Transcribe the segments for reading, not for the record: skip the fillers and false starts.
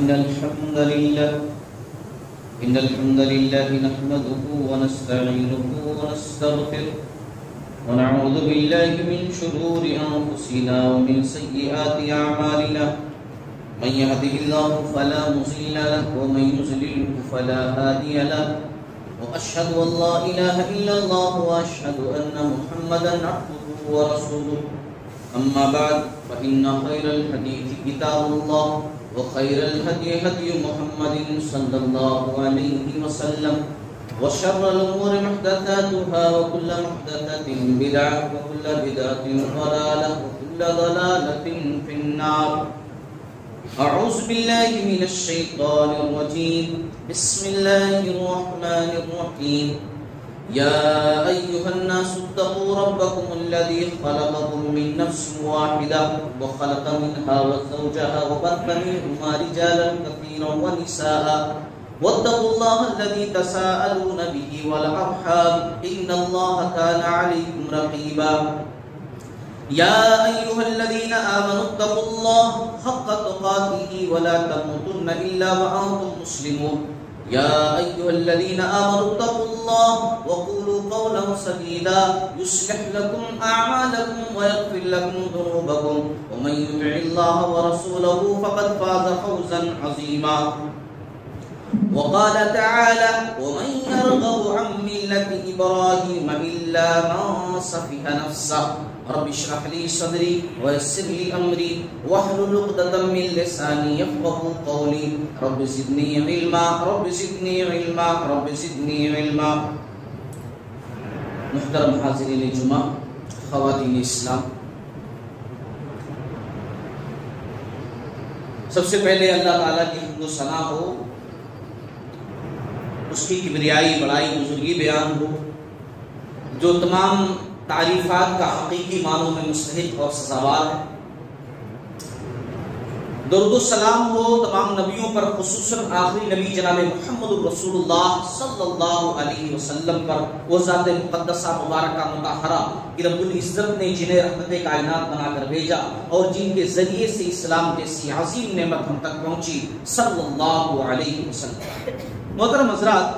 إن الحمد لله نحمده ونستعينه ونستغفره ونعوذ بالله من شرور أنفسنا ومن سيئات أعمالنا من يهده الله فلا مضل له ومن يضلل فلا هادي له وأشهد أن لا إله إلا الله وأشهد أن محمدا عبده ورسوله أما بعد فإن خير الحديث كتاب الله وخير الهدي هدي محمد صلى الله عليه وسلم وشر الأمور محدثاتها وكل محدثة بدعة وكل بدعة ضلالة وكل ضلالة في النار. أعوذ بالله من الشيطان الرجيم. بسم الله الرحمن الرحيم. يا أيها الناس اتقوا ربكم الذي خلقكم من نفس واحدة وخلق منها زوجها وبث منهما رجالا كثيرا ونساء واتقوا الله الذي تساءلون به والأرحام إن الله كان عليكم رقيبا. يا أيها الذين آمنوا اتقوا الله حق تقاته ولا تموتن إلا وأنتم مسلمون. يا أيها الذين آمنوا اتقوا الله وقولوا قولا سديدا يصلح لكم أعمالكم ويغفر لكم ذنوبكم ومن يطع الله ورسوله فقد فاز فوزا عظيما. وقال تعالى ومن يرغب عن ملة إبراهيم إلا من سفه نفسه رب اشرح لي صدري ويسر لي أمري واحلل عقدة من لساني يفقهوا قولي رب زدني علما رب زدني علما رب زدني علما. محترم حاضرین جمعہ، خواتین اسلام، سب سے پہلے اللہ تعالیٰ کی حمد و ثنا ہو، اس کی کبریائی بڑائی بزرگی بیان ہو جو تمام تعریفات کا حقیقی معنوں میں مستحق اور سزاوار ہے. درود و سلام ہو تمام نبیوں پر، خصوصاً آخری نبی جناب محمد رسول اللہ صلی اللہ علیہ وسلم پر، وہ ذات مقدسہ مبارکہ مطہرہ کہ رب العزت نے جنہیں رحمت کائنات بنا کر بھیجا اور جن کے ذریعے سے اسلام جیسی عظیم نعمت ہم تک پہنچی صلی اللہ علیہ وسلم. محترم حضرات،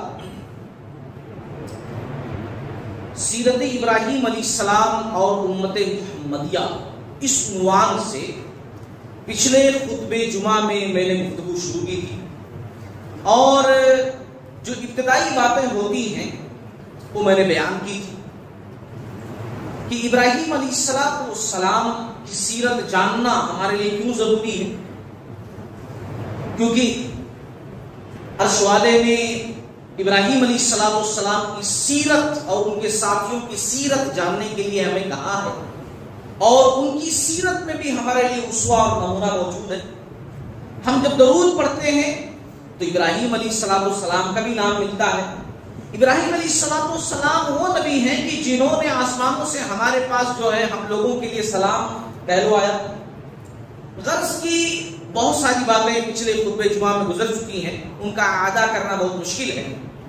سیرت ابراہیم علیہ السلام اور امت محمدیہ اس عنوان سے پچھلے خطبہ جمعہ میں نے گفتگو شروع کی تھی، اور جو ابتدائی باتیں ہوتی ہیں وہ میں نے بیان کی تھی کہ ابراہیم علیہ السلام کی سیرت جاننا ہمارے لیے کیوں ضروری ہے. کیونکہ عرش والے نے ابراہیم علیہ السلام کی سیرت اور ان کے ساتھیوں کی سیرت جاننے کے لیے ہمیں کہا ہے، اور ان کی سیرت میں بھی ہمارے لیے اسوہ اور نمونہ موجود ہے. ہم جب درود پڑھتے ہیں تو ابراہیم علیہ السلام کا بھی نام ملتا ہے. ابراہیم علیہ السلام وہ نبی ہیں کہ جنہوں نے آسمانوں سے ہمارے پاس جو ہے ہم لوگوں کے لیے سلام پہلوایا. غرض کی بہت ساری باتیں پچھلے خطبہ جمعہ میں گزر چکی ہیں، ان کا اعادہ کرنا بہت مشکل ہے.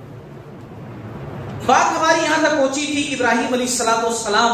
بات ہماری یہاں تک پہنچی تھی کہ ابراہیم علیہ السلام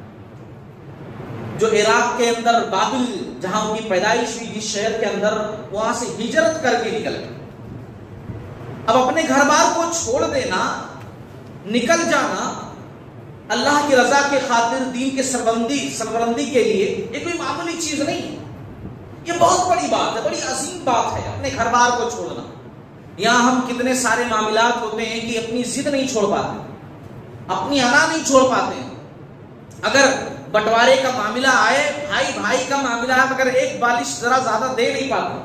جو عراق کے اندر بابل جہاں ان کی پیدائش ہوئی جس شہر کے اندر، وہاں سے ہجرت کر کے نکل گئے. اب اپنے گھر بار کو چھوڑ دینا، نکل جانا اللہ کی رضا کے خاطر، دین کے سربلندی کے لیے یہ کوئی معمولی چیز نہیں ہے. یہ بہت بڑی بات ہے، بڑی عظیم بات ہے اپنے گھر بار کو چھوڑنا. یہاں ہم کتنے سارے معاملات ہوتے ہیں کہ اپنی ضد نہیں چھوڑ پاتے، اپنی انا نہیں چھوڑ پاتے. اگر بٹوارے کا معاملہ آئے، بھائی کا معاملہ ہے، مگر ایک بالش ذرا زیادہ دے نہیں پاتے.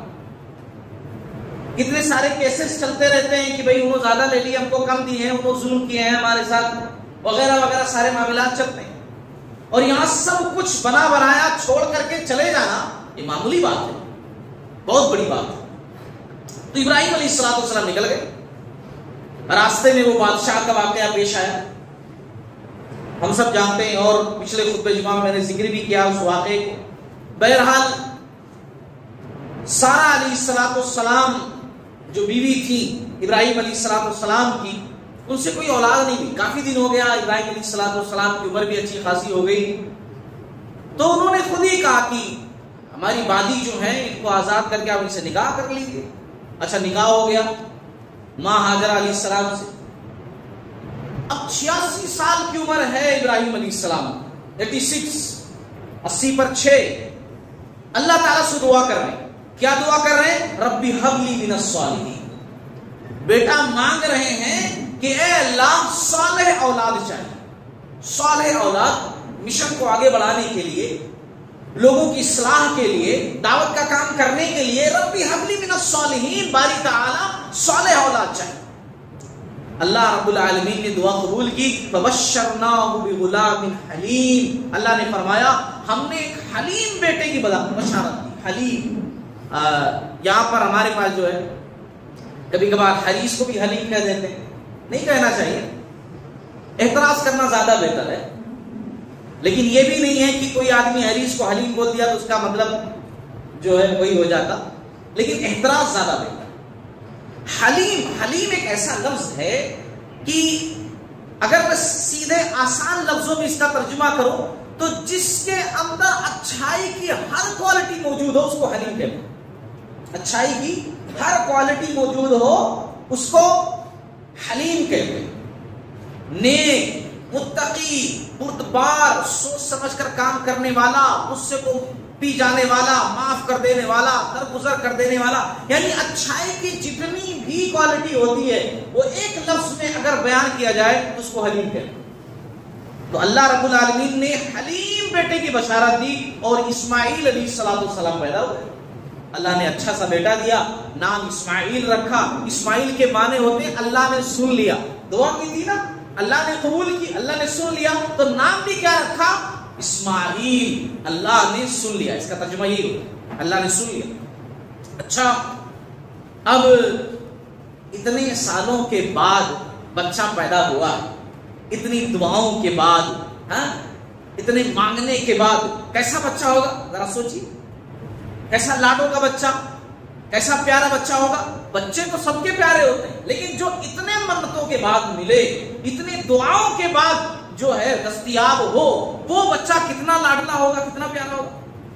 کتنے سارے کیسز چلتے رہتے ہیں کہ بھئی انہوں زیادہ لے لی، ہم کو کم دی ہیں، انہوں ظلم کیے ہیں ہمارے ساتھ، وغیرہ وغیرہ سارے معاملات چلتے ہیں. اور یہاں سب کچھ بنا بنایا چھوڑ کر کے چلے جانا یہ معمولی بات ہے، بہت بڑی بات ہے. تو ابراہیم علیہ السلام نکل گئے. راستے میں وہ بادشاہ کا واقعہ پیش آیا، ہم سب جانتے ہیں، اور پچھلے خطبہ جمعہ میں نے ذکر بھی کیا اس واقعے کو. بہرحال سارہ علیہ السلام جو بیوی تھی ابراہیم علیہ السلام کی، ان سے کوئی اولاد نہیں ہوئی. کافی دن ہو گیا، ابراہیم علیہ السلام کی عمر بھی اچھی خاصی ہو گئی. تو انہوں نے خود ہی کہا کہ ہماری بادی جو ہیں ان کو آزاد کر کے آپ ان سے نکاح کر لیجیے. اچھا نکاح ہو گیا ماں ہاجرہ علیہ السلام سے. اب 86 سال کی عمر ہے ابراہیم علیہ السلام, 86, 80 پر 6. اللہ تعالیٰ سے دعا کر رہے ہیں. کیا دعا کر رہے ہیں؟ ربی حب لی من الصالحین. بیٹا مانگ رہے ہیں کہ اے اللہ صالح اولاد چاہیے. صالح اولاد مشن کو آگے بڑھانے کے لیے, لوگوں کی اصلاح کے لیے, دعوت کا کام کرنے کے لیے ربی حب لی من الصالحین, باری تعالیٰ صالح اولاد چاہیے. اللہ رب العالمین نے دعا قبول کی. فبشرناہ بغلام حلیم, اللہ نے فرمایا ہم نے ایک حلیم بیٹے کی بشارت دی. حلیم یہاں پر ہمارے پاس جو ہے کبھی کبھار حریص کو بھی حلیم کہہ دیتے ہیں, نہیں کہنا چاہیے, اعتراض کرنا زیادہ بہتر ہے. لیکن یہ بھی نہیں ہے کہ کوئی آدمی حریص کو حلیم بول دیا تو اس کا مطلب جو ہے وہی ہو جاتا, لیکن اعتراض زیادہ بہتر. حلیم ایک ایسا لفظ ہے کہ اگر میں سیدھے آسان لفظوں میں اس کا ترجمہ کروں تو جس کے اندر اچھائی کی ہر کوالٹی موجود ہو اس کو حلیم کہتے ہیں. اچھائی کی ہر کوالٹی موجود ہو اس کو حلیم کہتے ہیں. نیک, متقی, بردبار, سوچ سمجھ کر کام کرنے والا, غصے کو پی جانے والا, معاف کر دینے والا, درگزر کر دینے والا, یعنی اچھائی کی جتنی بھی کوالٹی ہوتی ہے وہ ایک لفظ میں اگر بیان کیا جائے تو اس کو حلیم کہتے ہیں. تو اللہ رب العالمین نے حلیم بیٹے کی بشارت دی اور اسماعیل علیہ السلام پیدا ہوئے. اللہ نے اچھا سا بیٹا دیا, نام اسماعیل رکھا. اسماعیل کے معنی ہوتے ہیں اللہ نے سن لیا. دعا کی تھی نا, اللہ نے قبول کی, اللہ نے سن لیا, تو نام بھی کیا رکھا؟ اسماعیل. اللہ نے سن لیا, اس کا ترجمہ یہی ہوتا ہے, اللہ نے سن لیا. اچھا اب اتنے سالوں کے بعد بچہ پیدا ہوا, اتنی دعاؤں کے بعد, اتنے مانگنے کے بعد کیسا بچہ ہوگا ذرا سوچیے. کیسا لاڈوں کا بچہ, کیسا پیارا بچہ ہوگا. بچے تو سب کے پیارے ہوتے ہیں, لیکن جو اتنے منتوں کے بعد ملے, اتنی دعاؤں کے بعد جو ہے دستیاب ہو, وہ بچہ کتنا لاڈلا ہوگا, کتنا پیارا ہوگا.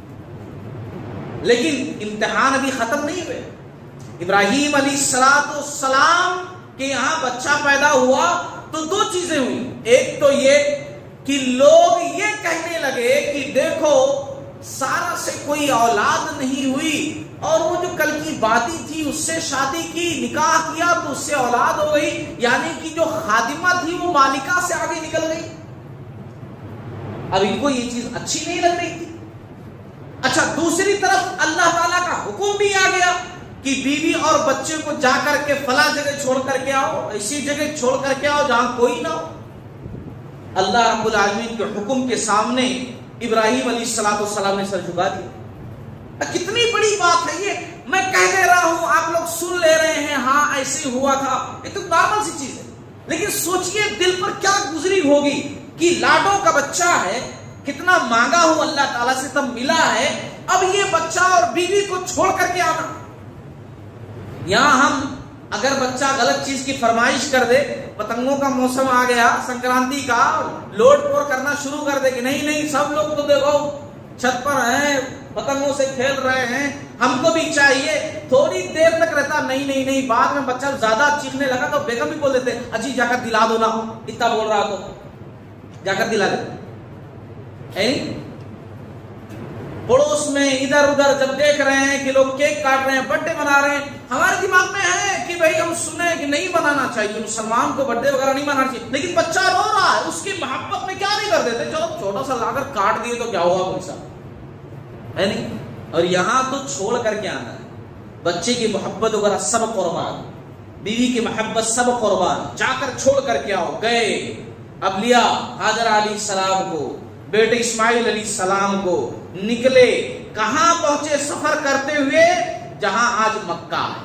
لیکن امتحان ابھی ختم نہیں ہوئے. ابراہیم علیہ السلام کے یہاں بچہ پیدا ہوا تو دو چیزیں ہوئی. ایک تو یہ کہ لوگ یہ کہنے لگے کہ دیکھو سارا سے کوئی اولاد نہیں ہوئی, اور وہ جو کل کی باتیں تھی اس سے شادی کی, نکاح کیا تو اس سے اولاد ہو گئی, یعنی کہ جو خادمہ تھی وہ مالکہ سے آگے نکل گئی. اب ان کو یہ چیز اچھی نہیں لگ رہی تھی. اچھا دوسری طرف اللہ تعالیٰ کا حکم بھی آ گیا کہ بیوی اور بچے کو جا کر کے فلاں جگہ چھوڑ کر کے آؤ, ایسی جگہ چھوڑ کر کے آؤ جہاں کوئی نہ ہو. اللہ رب العالمین کے حکم کے سامنے ابراہیم علیہ السلام نے سر جھکا دیا. کتنی بڑی بات ہے یہ, میں کہہ دے رہا ہوں, آپ لوگ سن لے رہے ہیں, ہاں ایسے ہوا تھا, یہ تو نارمل سی چیز ہے. لیکن سوچئے دل پر کیا گزری ہوگی کہ لاڈوں کا بچہ ہے, کتنا مانگا ہوں اللہ تعالیٰ سے تب ملا ہے, اب یہ بچہ اور بیوی کو چھوڑ کر کے آنا. یہاں ہم اگر بچہ غلط چیز کی فرمائش کر دے, پتنگوں کا موسم آ گیا, سنکرانتی کا, لوڈ پور کرنا شروع کر دے کہ نہیں نہیں سب لوگ تو دیکھو چھت پر ہیں, پتنگوں سے کھیل رہے ہیں, ہم کو بھی چاہیے, تھوڑی دیر تک رہتا, نہیں نہیں نہیں, بعد میں بچہ زیادہ چیخنے لگا تو بیگم بھی بول دیتے اجی جا کر دلا دو نا, اتنا بول رہا تو جا کر دلا دے. پڑوس میں ادھر ادھر جب دیکھ رہے ہیں کہ لوگ کیک کاٹ رہے ہیں, برتھ ڈے منا رہے ہیں, ہمارے دماغ میں ہے کہ بھائی ہم سنیں کہ نہیں منانا چاہیے, مسلمان کو برتھ ڈے وغیرہ نہیں منانا چاہیے, لیکن بچہ رو رہا ہے, اس کی محبت میں کیا نہیں کر دیتے, چلو چھوٹا سا لا کر کاٹ دیے تو کیا ہوا کوئی سا ہے نہیں. اور یہاں تو چھوڑ کر کے آنا ہے, بچے کی محبت وغیرہ سب قربان, بیوی کی محبت سب قربان, جا کر چھوڑ کر کے آؤ. گئے, اب لیا ہاجرہ علیہ السلام کو, بیٹے اسماعیل علیہ السلام کو, نکلے. کہاں پہنچے سفر کرتے ہوئے؟ جہاں آج مکہ ہے,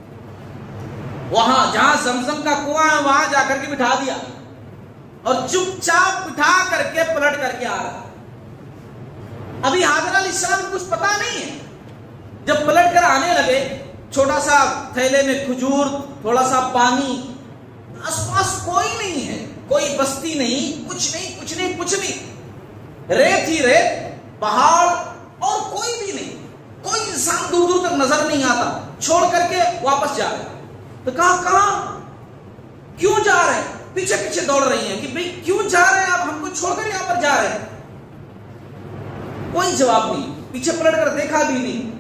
وہاں جہاں زمزم کا کنواں ہے وہاں جا کر کے بٹھا دیا, اور چپ چاپ بٹھا کر کے پلٹ کر کے آ رہا. ابھی حاضرہ علیہ السلام کو کچھ پتا نہیں ہے. جب پلٹ کر آنے لگے, چھوٹا سا تھیلے میں کھجور, تھوڑا سا پانی, آس پاس کوئی نہیں ہے, کوئی بستی نہیں, کچھ نہیں کچھ نہیں کچھ نہیں, ریت ہی ریت, پہاڑ, اور کوئی بھی نہیں, کوئی انسان دور دور تک نظر نہیں آتا. چھوڑ کر کے واپس جا رہے ہیں۔ تو کہا کہاں کیوں جا رہے ہیں؟ پیچھے پیچھے دوڑ رہی ہیں کہ بھئی کیوں جا رہے ہیں آپ، ہم کو چھوڑ کر یہاں پر جا رہے ہیں؟ کوئی جواب نہیں، پیچھے پلٹ کر دیکھا بھی نہیں۔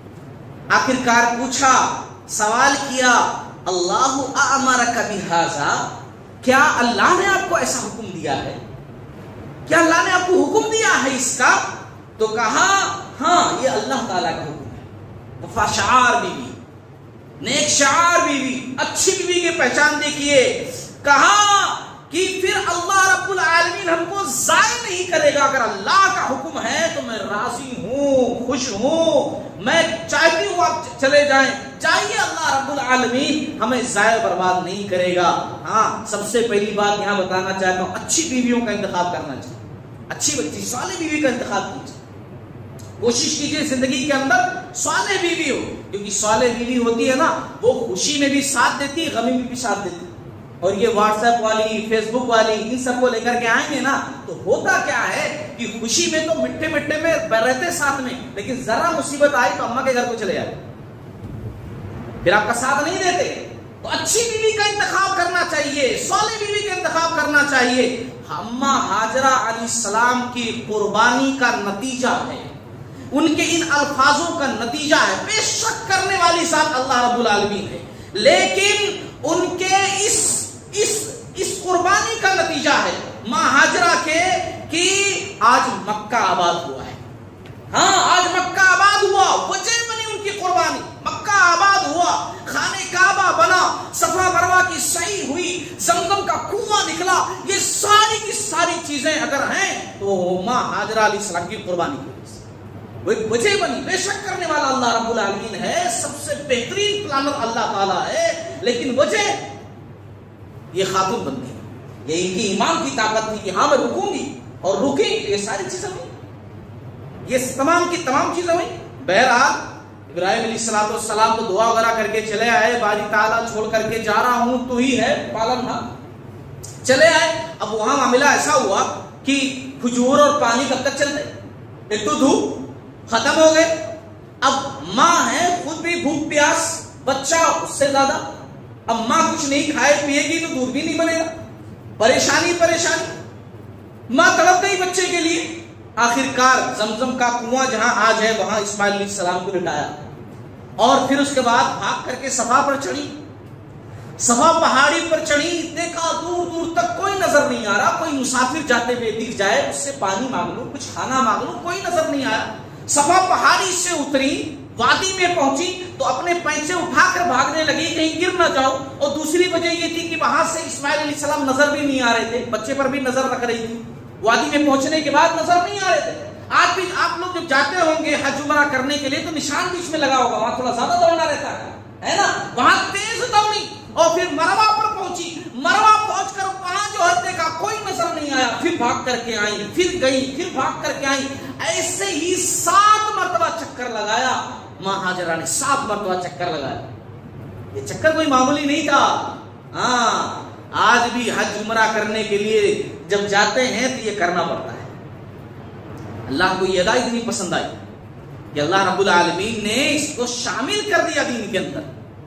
آخرکار پوچھا، سوال کیا، اللہ امرک بہذا، کیا اللہ نے آپ کو ایسا حکم دیا ہے؟ کیا اللہ نے آپ کو حکم دیا ہے اس کا؟ تو کہا ہاں یہ اللہ تعالیٰ کا حکم ہے۔ وفا شعار بیوی، نیک شعار بیوی، اچھی بیوی کی پہچان دیکھیے۔ کہا کہ پھر اللہ رب العالمین ہم کو ضائع نہیں کرے گا، اگر اللہ کا حکم ہے تو میں راضی ہوں، خوش ہوں، میں چاہتی ہوں آپ چلے جائیں، چاہیے اللہ رب العالمین ہمیں ضائع برباد نہیں کرے گا۔ ہاں سب سے پہلی بات یہاں بتانا چاہتا ہوں، اچھی بیویوں کا انتخاب کرنا چاہیے، اچھی بچی صالح بیوی کا انتخاب کیجیے، کوشش کیجیے زندگی کے اندر صالح بیوی ہو، کیونکہ صالح بیوی ہوتی ہے نا وہ خوشی میں بھی ساتھ دیتی، غمی میں بھی ساتھ دیتی۔ اور یہ واٹس ایپ والی، فیس بک والی، ان سب کو لے کر کے آئیں گے نا تو ہوتا کیا ہے کہ خوشی میں تو مٹھے مٹھے میں رہتے ساتھ میں، لیکن ذرا مصیبت آئی تو اماں کے گھر کو چلے جاتے، پھر آپ کا ساتھ نہیں دیتے۔ تو اچھی بیوی کا انتخاب کرنا چاہیے، صالح بیوی کا انتخاب کرنا چاہیے۔ اماں ہاجرہ علیہ السلام کی قربانی کا نتیجہ ہے، ان کے ان الفاظوں کا نتیجہ ہے۔ بے شک کرنے والی ذات اللہ رب العالمین ہے، لیکن ان کے اس قربانی کا نتیجہ ہے ماں ہاجرہ کے کہ آج مکہ آباد ہوا ہے۔ ہاں آج مکہ آباد ہوا، وجہ بنی ان کی قربانی، مکہ آباد ہوا، خانہ کعبہ بنا، صفا مروہ کی سعی ہوئی، زمزم کا کنواں نکلا، یہ ساری کی ساری چیزیں اگر ہیں تو ماں ہاجرہ علیہ السلام کی قربانی کی وہ ایک وجہ بنی۔ بے شک کرنے والا اللہ رب العالمین ہے، سب سے بہترین پلانر اللہ تعالیٰ ہے، لیکن وجہ یہ خاتون بن گئی، یہ ان کی ایمان کی طاقت تھی کہ ہاں میں رکوں گی اور رکی، یہ ساری چیزیں ہوئی، یہ تمام کی تمام چیزیں ہوئی۔ بہرحال ابراہیم علیہ السلام تو دعا وغیرہ کر کے چلے آئے، باری تعالیٰ چھوڑ کر کے جا رہا ہوں تو ہی ہے پالن ہاں، چلے آئے۔ اب وہاں معاملہ ایسا ہوا کہ کھجور اور پانی کب تک چلتے، ایک تو دھوپ ختم ہو گئے، اب ماں ہے خود بھی بھوک پیاس، بچہ اس سے زیادہ، اب ماں کچھ نہیں کھائے پیے گی تو دودھ بھی نہیں بنے گا، پریشانی پریشانی، ماں تڑپ گئی بچے کے لیے۔ آخرکار زمزم کا کنواں جہاں آج ہے وہاں اسماعیل علیہ السلام کو لٹایا، اور پھر اس کے بعد بھاگ کر کے صفا پر چڑھی، صفا پہاڑی پر چڑھی، دیکھا دور دور تک کوئی نظر نہیں آ رہا، کوئی مسافر جاتے ہوئے دکھ جائے اس سے پانی مانگ لوں، کچھ کھانا مانگ لوں، کوئی نظر نہیں آیا۔ صفا پہاڑی سے اتری، وادی میں پہنچی تو اپنے پینچے اٹھا کر بھاگنے لگی کہیں گر نہ جاؤ، اور دوسری وجہ یہ تھی کہ وہاں سے اسماعیل علیہ السلام نظر بھی نہیں آ رہے تھے، بچے پر بھی نظر رکھ رہی تھی، وادی میں پہنچنے کے بعد نظر نہیں آ رہے تھے۔ آج بھی آپ لوگ جب جاتے ہوں گے حج عمرہ کرنے کے لیے تو نشان بیچ میں لگا ہوگا، وہاں تھوڑا زیادہ دوڑنا رہتا ہے نا، وہاں تیز دوڑی اور پھر مروہ پر پہنچی، مروہ پہنچ کر وہاں جو ہے دیکھا کوئی نظر نہیں آیا، پھر بھاگ کر کے آئی، پھر گئی، پھر بھاگ کر کے آئی، ایسے ہی 7 مرتبہ چکر لگایا، ماں ہاجرہ نے 7 مرتبہ چکر لگایا۔ یہ چکر کوئی معمولی نہیں تھا، ہاں آج بھی حج عمرہ کرنے کے لیے جب جاتے ہیں تو یہ کرنا پڑتا ہے۔ اللہ کو یہ ادا اتنی پسند آئی کہ اللہ رب العالمین نے اس کو شامل کر دیا دین کے اندر۔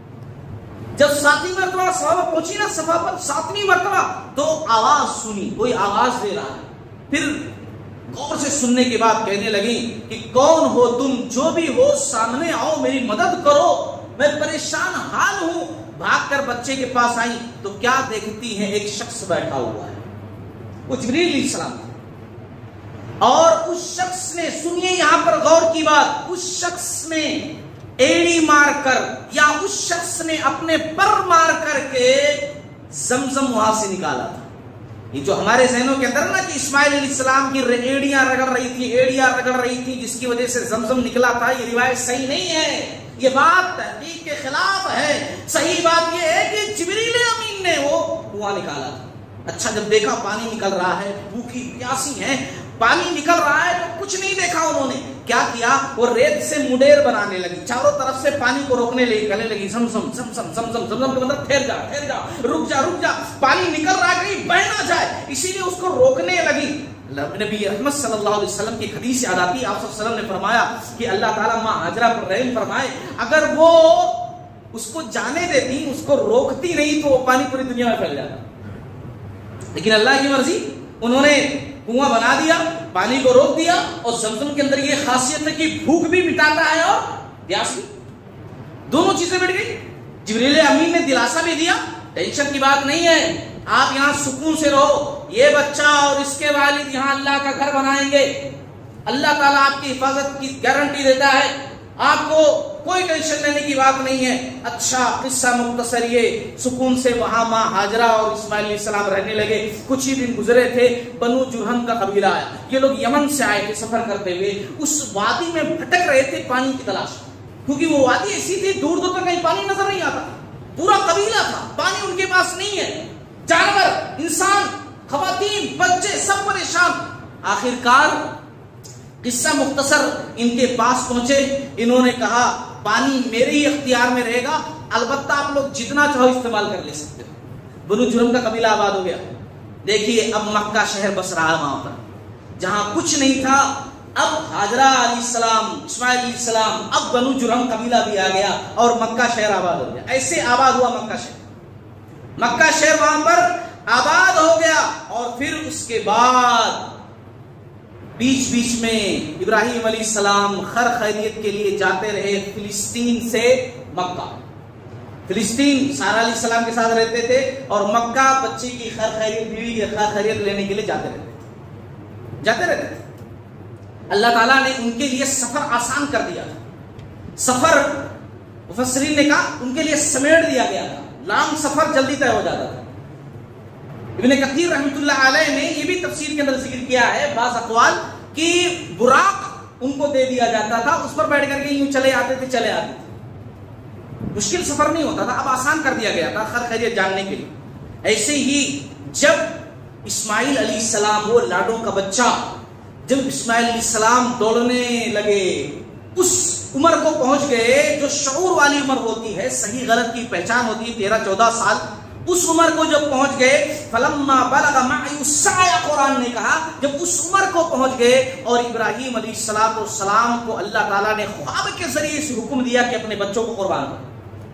جب 7ویں مرتبہ صحابہ پہنچی نا صفا پر، 7ویں مرتبہ تو آواز سنی، کوئی آواز دے رہا ہے، پھر غور سے سننے کے بعد کہنے لگی کہ کون ہو تم، جو بھی ہو سامنے آؤ، میری مدد کرو، میں پریشان حال ہوں۔ بھاگ کر بچے کے پاس آئی تو کیا دیکھتی ہیں، ایک شخص بیٹھا ہوا ہے، وہ جبریل علیہ السلام تھا، اور اس شخص نے، سنیے یہاں پر غور کی بات، اس شخص نے ایڑی مار کر یا اس شخص نے اپنے پر مار کر کے زمزم وہاں سے نکالا تھا۔ یہ جو ہمارے ذہنوں کے اندر نا کہ اسماعیل علیہ السلام کی ایڑیاں رگڑ رہی تھی جس کی وجہ سے زمزم نکلا تھا، یہ روایت صحیح نہیں ہے، یہ بات تحقیق کے خلاف ہے۔ صحیح بات یہ ہے کہ جبریل امین نے وہ کنواں نکالا تھا۔ اچھا جب دیکھا پانی نکل رہا ہے، بھوکی پیاسی ہے، پانی نکل رہا ہے تو کچھ نہیں دیکھا انہوں نے، کیا کیا، وہ ریت سے مڈیر بنانے لگی، چاروں طرف سے پانی کو روکنے لگی، کہنے لگی زمزم زمزم زمزم زمزم کے مطلب ٹھہر جا، رک جا، پانی نکل رہا ہے کہیں بہ نہ جائے، اسی لیے اس کو روکنے لگی۔ نبی رحمت صلی اللہ علیہ وسلم کی حدیث یاد آتی ہے، آپ صلی اللہ علیہ وسلم نے فرمایا کہ اللہ تعالیٰ ماں ہاجرہ پر رحم فرمائے، اگر وہ اس کو جانے دیتی, اس کو روکتی نہیں تو وہ پانی پوری دنیا میں پھیل جاتا. لیکن اللہ کی مرضی, انہوں نے کنواں بنا دیا, پانی کو روک دیا, اور زمزم کے اندر یہ خاصیت ہے کہ بھوک بھی مٹاتا ہے اور پیاس بھی, دونوں چیزیں مٹ گئی. جبریل امین نے دلاسا بھی دیا, ٹینشن کی بات نہیں ہے, آپ یہاں سکون سے رہو, یہ بچہ اور اس کے والد یہاں اللہ کا گھر بنائیں گے, اللہ تعالیٰ آپ کی حفاظت کی گارنٹی دیتا ہے, آپ کو کوئی ٹینشن لینے کی بات نہیں ہے. اچھا قصہ مختصر یہ, سکون سے وہاں ماں ہاجرہ اور اسماعیل علیہ السلام رہنے لگے. کچھ ہی دن گزرے تھے, بنو جرہم کا قبیلہ آیا. یہ لوگ یمن سے آئے تھے سفر کرتے ہوئے, اس وادی میں بھٹک رہے تھے پانی کی تلاش, کیونکہ وہ وادی ایسی تھی دور دور تک کہیں پانی نظر نہیں آتا. پورا قبیلہ تھا, پانی ان کے پاس نہیں ہے, جانور, انسان, خواتین, بچے سب پریشان. آخرکار قصہ مختصر ان کے پاس پہنچے, انہوں نے کہا پانی میرے ہی اختیار میں رہے گا, البتہ آپ لوگ جتنا چاہو استعمال کر لے سکتے ہو. بنو جرہم کا قبیلہ آباد ہو گیا. دیکھیے اب مکہ شہر بس رہا ہے وہاں پر, جہاں کچھ نہیں تھا اب ہاجرہ علیہ السلام, اسماعیل علیہ السلام, اب بنو جرہم قبیلہ بھی آ گیا اور مکہ شہر آباد ہو گیا. ایسے آباد ہوا مکہ شہر. مکہ شہر وہاں پر آباد ہو گیا. اور پھر اس کے بعد بیچ بیچ میں ابراہیم علیہ السلام خیر خیریت کے لیے جاتے رہے فلسطین سے مکہ. فلسطین سارہ علیہ السلام کے ساتھ رہتے تھے, اور مکہ بچی کی خیر خیریت, بیوی کی خیر خیریت لینے کے لیے جاتے رہتے تھے. اللہ تعالیٰ نے ان کے لیے سفر آسان کر دیا تھا. سفر مفسرین نے کہا ان کے لیے سمیٹ دیا گیا تھا, لانگ سفر جلدی طے ہو جاتا تھا. ابن کثیر رحمۃ اللہ علیہ نے یہ بھی تفسیر کے اندر ذکر کیا ہے بعض اقوال کہ براق ان کو دے دیا جاتا تھا, اس پر بیٹھ کر کے یوں چلے آتے تھے. مشکل سفر نہیں ہوتا تھا, اب آسان کر دیا گیا تھا خیر خیریت جاننے کے لیے. ایسے ہی جب اسماعیل علیہ السلام, وہ لاڈوں کا بچہ, جب اسماعیل علیہ السلام دوڑنے لگے, اس عمر کو پہنچ گئے جو شعور والی عمر ہوتی ہے, صحیح غلط کی پہچان ہوتی ہے, 13-14 سال, اس عمر کو جب پہنچ گئے, فلما بلغ معی السعی, قرآن نے کہا جب اس عمر کو پہنچ گئے, اور ابراہیم علیہ السلام کو اللہ تعالیٰ نے خواب کے ذریعے سے حکم دیا کہ اپنے بچوں کو قربان کرو.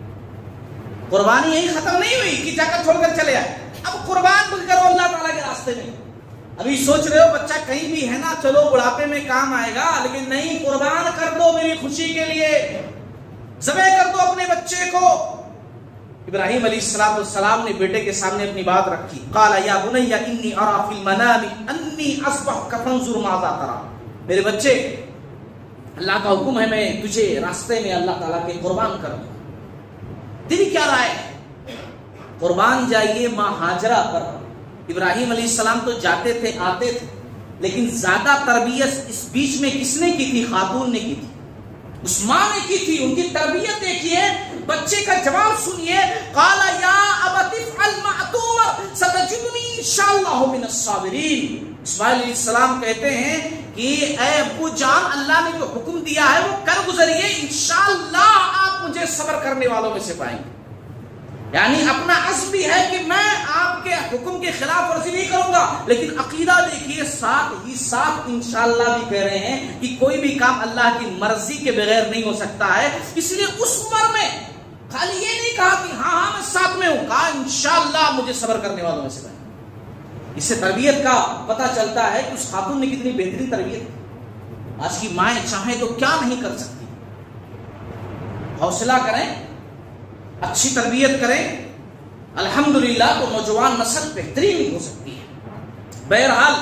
قربانی یہی ختم نہیں ہوئی کہ جا کر چھوڑ کر چلے آئے, اب قربان بھی کرو اللہ تعالیٰ کے راستے میں. ابھی سوچ رہے ہو بچہ کہیں بھی ہے نا, چلو بڑھاپے میں کام آئے گا, لیکن نہیں, قربان کر دو میری خوشی کے لیے, ذبح کر دو اپنے بچے کو. ابراہیم علیہ السلام نے بیٹے کے سامنے اپنی بات رکھی. قال یا بنی انی ارى فی المنام انی اذبحک فانظر ماذا ترى, میرے بچے اللہ کا حکم ہے میں تجھے راستے میں اللہ تعالیٰ کے قربان کروں. تیری کیا رائے ہے؟ قربان جائیے ماں ہاجرہ پر. ابراہیم علیہ السلام تو جاتے تھے آتے تھے, لیکن زیادہ تربیت اس بیچ میں کس نے کی تھی؟ خاتون نے کی تھی, اس ماں نے کی تھی. ان کی تربیت دیکھیے, بچے کا جواب سنیے. قال یا ابت افعل ما تؤمر ستجدنی انشاءاللہ من الصابرین. اسماعیل علیہ السلام کہتے ہیں کہ اے ابو جان, اللہ نے جو حکم دیا ہے وہ کر گزریے, انشاءاللہ آپ مجھے صبر کرنے والوں میں سے پائیں گے. یعنی اپنا عزم بھی ہے کہ میں آپ کے حکم کے خلاف ورزی نہیں کروں گا, لیکن عقیدہ دیکھیے ساتھ ہی ساتھ انشاءاللہ بھی کہہ رہے ہیں کہ کوئی بھی کام اللہ کی مرضی کے بغیر نہیں ہو سکتا ہے. اس لیے اس عمر میں خالی یہ نہیں کہا کہ ہاں میں ساتھ میں ہوں, کہا انشاءاللہ مجھے صبر کرنے والوں میں سے بنیں. اس سے تربیت کا پتہ چلتا ہے کہ اس خاتون نے کتنی بہترین تربیت. آج کی مائیں چاہیں تو کیا نہیں کر سکتی. حوصلہ کریں, اچھی تربیت کریں, الحمدللہ تو نوجوان نسل بہترین ہو سکتی ہے. بہرحال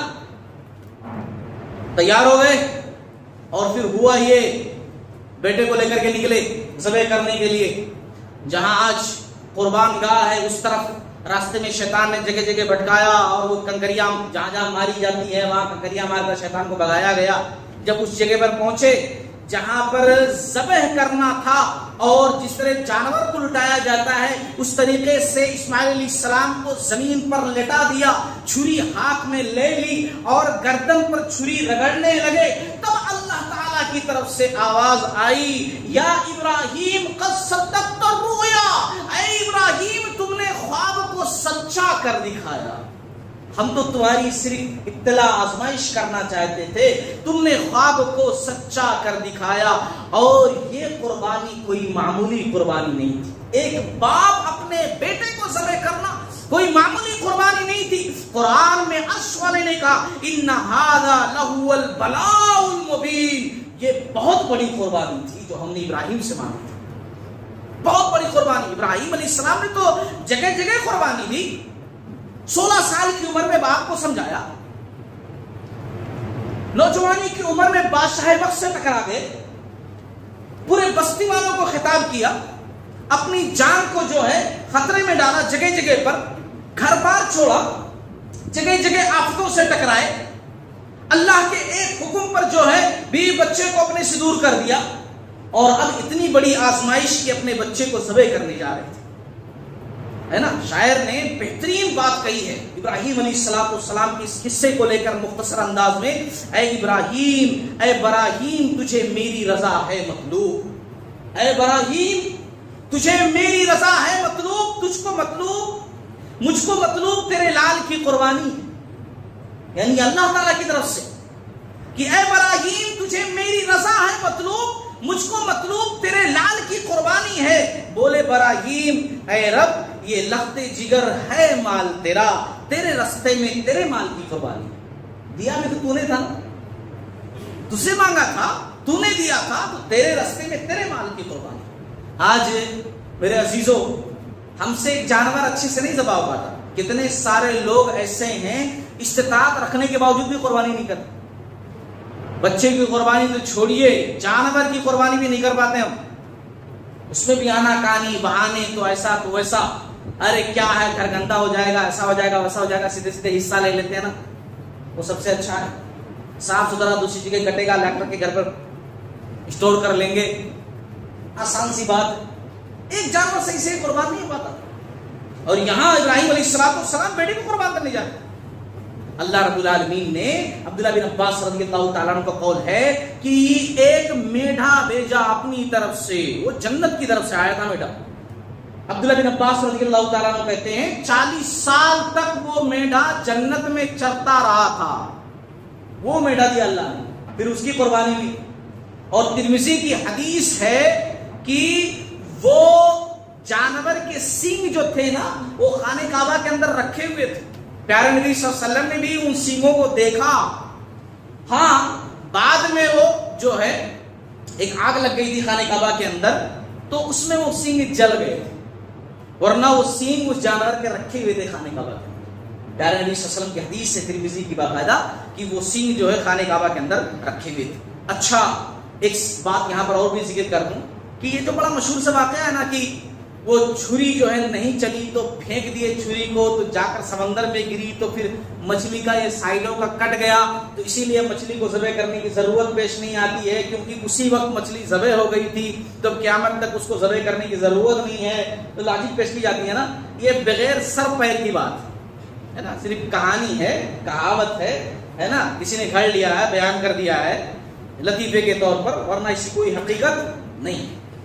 تیار ہو گئے, اور پھر ہوا یہ, بیٹے کو لے کر کے نکلے ذبح کرنے کے لیے. جہاں آج قربان گاہ ہے اس طرف راستے میں شیطان نے جگہ جگہ بھٹکایا, اور وہ کنکریاں جہاں جہاں ماری جاتی ہے وہاں کنکریاں مار کر شیطان کو بھگایا گیا. جب اس جگہ پر پہنچے جہاں پر ذبح کرنا تھا, اور جس طرح جانور کو لٹایا جاتا ہے اس طریقے سے اسماعیل علیہ السلام کو زمین پر لٹا دیا, چھری ہاتھ میں لے لی اور گردن پر چھری رگڑنے لگے. تب اللہ تعالیٰ کی طرف سے آواز آئی, یا ابراہیم قد صدقت الرؤیا, اے ابراہیم تم نے خواب کو سچا کر دکھایا. ہم تو تمہاری صرف ابتلا آزمائش کرنا چاہتے تھے, تم نے خواب کو سچا کر دکھایا. اور یہ قربانی کوئی معمولی قربانی نہیں تھی. ایک باپ اپنے بیٹے کو ذبح کرنا کوئی معمولی قربانی نہیں تھی. قرآن میں عرش والے نے کہا ان ھذا لہو البلاء المبین، یہ بہت بڑی قربانی تھی جو ہم نے ابراہیم سے مانگی تھی. بہت بڑی قربانی. ابراہیم علیہ السلام نے تو جگہ جگہ قربانی دی. 16 سال کی عمر میں باپ کو سمجھایا، نوجوانی کی عمر میں بادشاہ وقت سے ٹکرا گئے، پورے بستی والوں کو خطاب کیا، اپنی جان کو جو ہے خطرے میں ڈالا، جگہ جگہ پر گھر بار چھوڑا، جگہ جگہ آفتوں سے ٹکرائے، اللہ کے ایک حکم پر جو ہے بیوی بچے کو اپنے سے دور کر دیا، اور اب اتنی بڑی آزمائش کی اپنے بچے کو ذبح کرنے جا رہے تھے. ہے نا، شاعر نے بہترین بات کہی ہے ابراہیم علیہ السلام کے اس قصے کو لے کر مختصر انداز میں، اے ابراہیم، اے براہیم، تجھے میری رضا ہے مطلوب، اے ابراہیم تجھے میری رضا ہے مطلوب، تجھ کو مطلوب، مجھ کو مطلوب تیرے لال کی قربانی ہے. یعنی اللہ تعالیٰ کی طرف سے کہ اے ابراہیم تجھے میری رضا ہے مطلوب، مجھ کو مطلوب تیرے لال کی قربانی ہے. بولے ابراہیم اے رب یہ لخت جگر ہے مال تیرا، تیرے رستے میں تیرے مال کی قربانی. دیا بھی تو نے تھا، تجھ سے مانگا تھا، تو نے دیا تھا، تو تیرے رستے میں تیرے مال کی قربانی. آج میرے عزیزوں ہم سے ایک جانور اچھے سے نہیں ذبح ہو پاتا. کتنے سارے لوگ ایسے ہیں استطاعت رکھنے کے باوجود بھی قربانی نہیں کرتے. بچے کی قربانی تو چھوڑیے، جانور کی قربانی بھی نہیں کر پاتے ہم. اس میں بھی آنا کانی بہانے، تو ایسا تو ویسا، ارے کیا ہے گھر گندا ہو جائے گا، ایسا ہو جائے گا ویسا ہو جائے گا، سیدھے سیدھے حصہ لے لیتے ہیں نا، وہ سب سے اچھا ہے. صاف ستھرا دوسری جگہ کٹے گا، لا کر کے گھر پر اسٹور کر لیں گے، آسان سی بات. ایک جانور صحیح سے قربان نہیں ہو پاتا. اور یہاں ابراہیم علیہ السلام بیٹے کو قربان کرنے جاتے. اللہ رب العالمین نے، عبداللہ بن عباس رضی اللہ تعالیٰ عنہ کا قول ہے کہ ایک میڈھا بھیجا اپنی طرف سے، وہ جنت کی طرف سے آیا تھا میڈھا. عبداللہ بن عباس رضی اللہ تعالیٰ عنہ کہتے ہیں 40 سال تک وہ میڈھا جنت میں چرتا رہا تھا. وہ میڈھا دیا اللہ نے، پھر اس کی قربانی ہوئی. اور ترمذی کی حدیث ہے کہ وہ جانور کے سینگ جو تھے نا، وہ خانہ کعبہ کے اندر رکھے ہوئے تھے. پیارے نبی صلی اللہ علیہ وسلم نے بھی ان سینگوں کو دیکھا. ہاں بعد میں وہ جو ہے ایک آگ لگ گئی تھی خانہ کعبہ کے اندر، تو اس میں وہ سینگ جل گئے تھے، ورنہ وہ سینگ اس جانور کے رکھے ہوئے تھے خانہ کعبہ کے اندر. پیارے نبی صلی اللہ علیہ وسلم کی حدیث سے ترمذی کی باقاعدہ کہ وہ سینگ جو ہے خانہ کعبہ کے اندر رکھے ہوئے تھے. اچھا ایک بات یہاں پر اور بھی ذکر کر دوں کہ یہ جو بڑا مشہور سے واقعہ ہے نا کہ وہ چھری جو ہے نہیں چلی تو پھینک دیے چھری کو، تو جا کر سمندر میں گری، تو پھر مچھلی کا یہ سائڈوں کا کٹ گیا، تو اسی لیے مچھلی کو ذبح کرنے کی ضرورت پیش نہیں آتی ہے، کیونکہ اسی وقت مچھلی ذبح ہو گئی تھی، تو قیامت تک اس کو ذبح کرنے کی ضرورت نہیں ہے. تو لاجک پیش کی جاتی ہے نا. یہ بغیر سر پیر کی بات ہے نا، صرف کہانی ہے، کہاوت ہے نا، کسی نے گھڑ لیا ہے، بیان کر دیا ہے لطیفے کے طور پر، ورنہ اس کی کوئی حقیقت نہیں.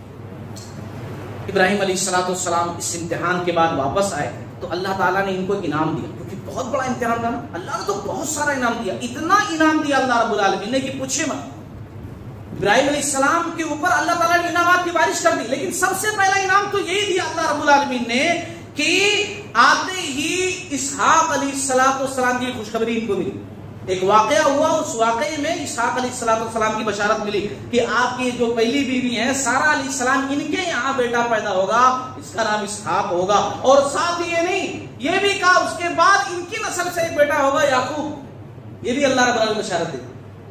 ابراہیم علیہ السلام اس امتحان کے بعد واپس آئے تو اللہ تعالیٰ نے ان کو ایک انعام دیا، کیونکہ بہت بڑا امتحان تھا نا. اللہ نے تو بہت سارا انعام دیا، اتنا انعام دیا اللہ رب العالمین نے کہ پوچھے مت. ابراہیم علیہ السلام کے اوپر اللہ تعالیٰ نے انعامات کی بارش کر دی، لیکن سب سے پہلا انعام تو یہی دیا اللہ رب العالمین نے کہ آتے ہی اسحاق علیہ السلام کی خوشخبری ان کو ملی. ایک واقعہ ہوا، اس واقعے میں اسحاق علیہ السلام کی بشارت ملی کہ آپ کی جو پہلی بیوی ہیں سارہ علیہ السلام، ان کے یہاں بیٹا پیدا ہوگا، اس کا نام اسحاق ہوگا. اور ساتھ یہ نہیں، یہ بھی کہا اس کے بعد ان کی نسل سے ایک بیٹا ہوگا یعقوب. یہ بھی اللہ رب العالمین بشارت دی.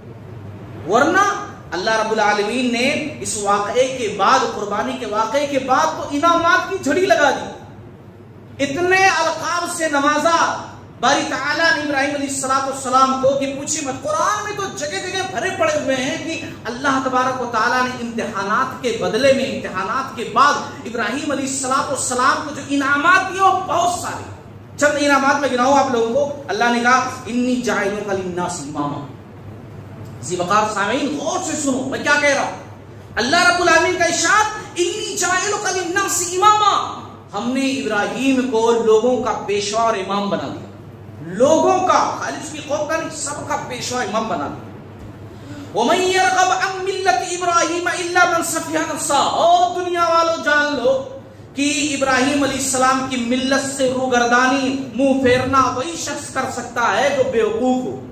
ورنہ اللہ رب العالمین نے اس واقعے کے بعد، قربانی کے واقعے کے بعد تو انعامات کی جھڑی لگا دی. اتنے القاب سے نوازا باری تعالیٰ نے ابراہیم علیہ السلام کو کہ پوچھی مت. قرآن میں تو جگہ جگہ بھرے پڑے ہوئے ہیں کہ اللہ تبارک و تعالیٰ نے امتحانات کے بدلے میں، امتحانات کے بعد ابراہیم علیہ السلام کو جو انعامات دیے وہ بہت سارے. چند انعامات میں گناؤں آپ لوگوں کو. اللہ نے کہا انی جاعلک للناس اماما. ذی وقار سامعین غور سے سنو میں کیا کہہ رہا ہوں. اللہ رب العالمین کا ارشاد انی جاعلک للناس اماما. ہم نے ابراہیم کو لوگوں کا پیشوا اور امام بنا دیا. لوگوں کا، خالی اس کی قوم کا نہیں، سب کا پیشوا امام بنا دیا. وَمَن يَرْغَبْ عَن مِّلَّةِ إِبْرَاهِيمَ إِلَّا مَن سَفِهَ نَفْسَهُ. اور دنیا والوں جان لو کہ ابراہیم علیہ السلام کی ملت سے روگردانی منہ پھیرنا وہی شخص کر سکتا ہے جو بیوقوف ہو.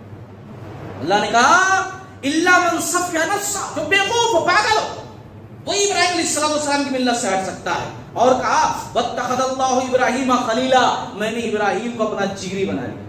اللہ نے کہا الا من صفی نفسہ، جو بیوقوف ہو، پاگل ہو، وہی ابراہیم علیہ السلام کی ملت سے ہٹ سکتا ہے. اور کہا واتخذ اللہ ابراہیم خلیلا، میں نے ابراہیم کو اپنا جگری بنا لیا.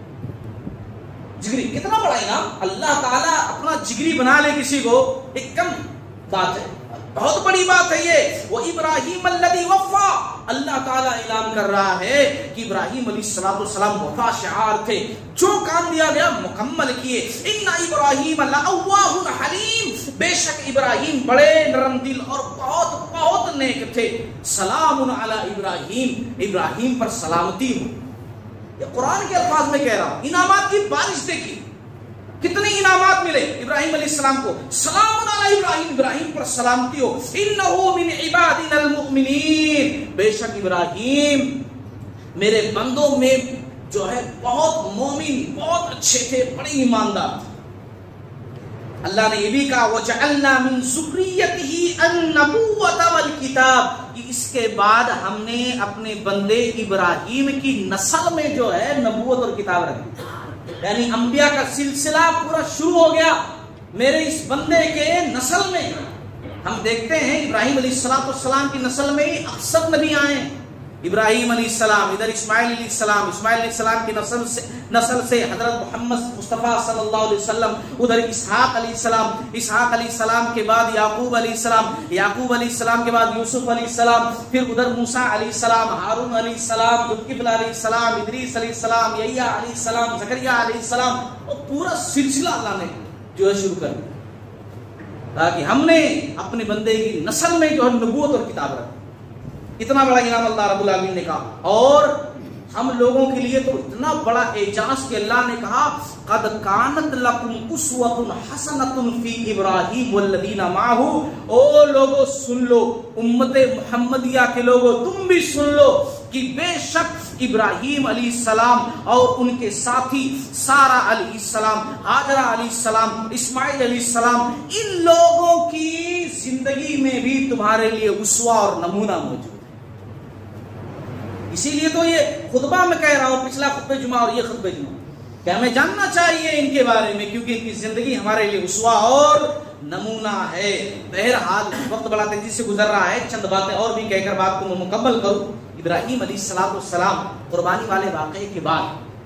جگری کتنا بڑا انعام، اللہ تعالیٰ اپنا جگری بنا لے کسی کو، ایک کم بات ہے، بہت بڑی بات ہے یہ. وہ ابراہیم الذی وفا، اللہ تعالیٰ اعلان کر رہا ہے کہ ابراہیم علیہ السلام وفا شعار تھے، جو کام دیا گیا مکمل کیے. ان ابراہیم لأواہ حلیم، بے شک ابراہیم بڑے نرم دل اور بہت بہت نیک تھے. سلام علی ابراہیم، ابراہیم پر سلامتی ہو. یہ قرآن کے الفاظ میں کہہ رہا ہوں. انعامات کی بارش دیکھی، کتنے انعامات ملے ابراہیم علیہ السلام کو. سلام علی ابراہیم، ابراہیم پر سلامتی ہو. انہ من عبادنا المؤمنین، بے شک ابراہیم میرے بندوں میں جو ہے بہت مومن، بہت اچھے تھے، بڑے ایماندار تھے. اللہ نے یہ بھی کہا وجعلنا من ذریتہ النبوۃ والکتاب، کہ اس کے بعد ہم نے اپنے بندے ابراہیم کی نسل میں جو ہے نبوت اور کتاب رکھی. یعنی انبیاء کا سلسلہ پورا شروع ہو گیا میرے اس بندے کے نسل میں. ہم دیکھتے ہیں ابراہیم علیہ السلام کی نسل میں ہی اکثر نبی آئے. ابراہیم علیہ السلام، ادھر اسماعیل علیہ السلام، اسماعیل علیہ السلام کی نسل سے حضرت محمد مصطفیٰ صلی اللہ علیہ وسلم، ادھر اسحاق علیہ السلام، اسحاق علیہ السلام کے بعد یعقوب علیہ السلام، یعقوب علیہ السلام کے بعد یوسف علیہ السلام، پھر ادھر موسیٰ علیہ السلام، ہارون علیہ السلام، ذوالکفل علیہ السلام، ادریس علیہ السلام، یحییٰ علیہ السلام، زکریا علیہ السلام، اور پورا سلسلہ اللہ نے جو ہے شروع کر دیا تاکہ ہم نے اپنے بندے کی نسل میں جو ہے نبوت اور کتاب رکھی. اتنا بڑا انعام اللہ رب العالمین نے کہا. اور ہم لوگوں کے لیے تو اتنا بڑا اعجاز کہ اللہ نے کہا قد کانت لکم اسوۃ حسنۃ فی ابراہیم والذین معہ. او لوگو سن لو، امت محمدیہ کے لوگو تم بھی سن لو کہ بے شک ابراہیم علیہ السلام اور ان کے ساتھی سارہ علیہ السلام، ہاجرہ علیہ السلام، اسماعیل علیہ السلام، ان لوگوں کی زندگی میں بھی تمہارے لیے اسوہ اور نمونہ موجود ہے. اسی لیے تو یہ خطبہ میں کہہ رہا ہوں، پچھلا خطبہ جمعہ اور یہ خطبہ جمعہ، کہ ہمیں جاننا چاہیے ان کے بارے میں، کیونکہ ان کی زندگی ہمارے لیے اسوہ اور نمونہ ہے. بہرحال وقت بڑا تیزی سے گزر رہا ہے، چند باتیں اور بھی کہہ کر بات کو میں مکمل کروں. ابراہیم علیہ السلام قربانی والے واقعے کے بعد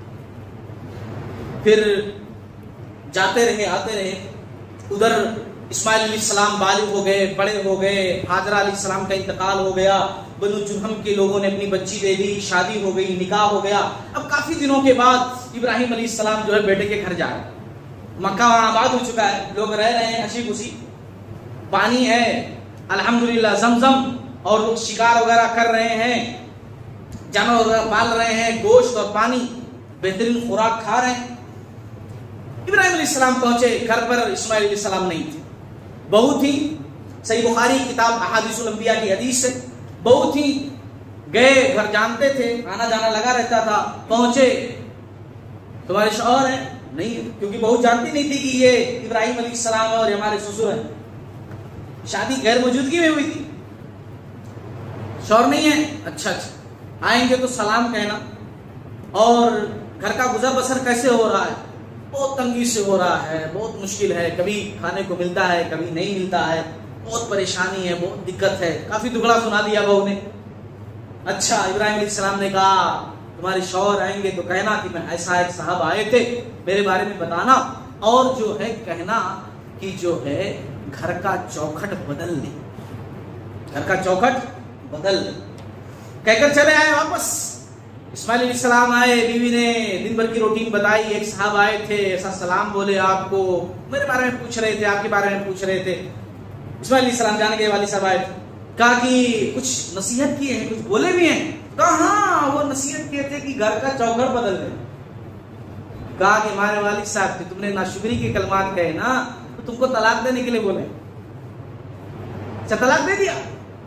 پھر جاتے رہے آتے رہے. ادھر اسماعیل علیہ السلام بالغ ہو گئے، بڑے ہو گئے، ہاجرہ علیہ السلام کا انتقال ہو گیا، بنو جرہم کے لوگوں نے اپنی بچی دے دی، شادی ہو گئی، نکاح ہو گیا. اب کافی دنوں کے بعد ابراہیم علیہ السلام جو ہے بیٹے کے گھر جا رہے. مکہ وہاں آباد ہو چکا ہے، لوگ رہ رہے ہیں ہنسی خوشی، پانی ہے الحمدللہ زمزم، اور لوگ شکار وغیرہ کر رہے ہیں، جانور وغیرہ پال رہے ہیں، گوشت اور پانی بہترین خوراک کھا رہے ہیں. ابراہیم علیہ السلام پہنچے گھر پر، اسماعیل علیہ السلام نہیں تھے. بہو تھی، صحیح بخاری کتاب احادیث الانبیاء کی حدیث ہے، بہو تھی، گئے گھر جانتے تھے، آنا جانا لگا رہتا تھا. پہنچے، تمہارے شوہر ہیں؟ نہیں، کیونکہ بہو جانتی نہیں تھی کہ یہ ابراہیم علیہ السلام اور ہمارے سسر ہیں. شادی غیر موجودگی میں ہوئی تھی. شوہر نہیں ہے؟ اچھا اچھا، آئیں گے تو سلام کہنا. اور گھر کا گزر بسر کیسے ہو رہا ہے؟ بہت تنگی سے ہو رہا ہے، بہت مشکل ہے، کبھی کھانے کو ملتا ہے کبھی نہیں ملتا ہے، بہت پریشانی ہے، بہت دقت ہے. کافی دکھڑا سنا دیا بہو نے. اچھا، ابراہیم علیہ السلام نے کہا تمہارے شوہر آئیں گے تو کہنا کہ میں ایسا ایک صاحب آئے تھے، میرے بارے میں بتانا، اور جو ہے کہنا کہ جو ہے گھر کا چوکھٹ بدل لیں، گھر کا چوکھٹ بدل لیں. کہہ کر چلے آئے واپس. اسماعیل علیہ السلام آئے، بیوی نے دن بھر کی روٹین بتائی. ایک صاحب آئے تھے، ایسا سلام بولے آپ کو، میرے بارے میں پوچھ رہے تھے، آپ کے بارے میں پوچھ رہے تھے. اسماعیل علیہ السلام جان گئے والد صاحب آئے تھے. کہا کہ کچھ نصیحت کیے ہیں، کچھ بولے بھی ہیں؟ کہا ہاں، وہ نصیحت کیے تھے کہ گھر کا چوکھٹ بدل دیں. کہا کہ ہمارے والد صاحب تھے، تم نے ناشکری کے کلمات کہے نا، تو تم کو طلاق دینے کے لیے بولے. اچھا، طلاق دے دیا،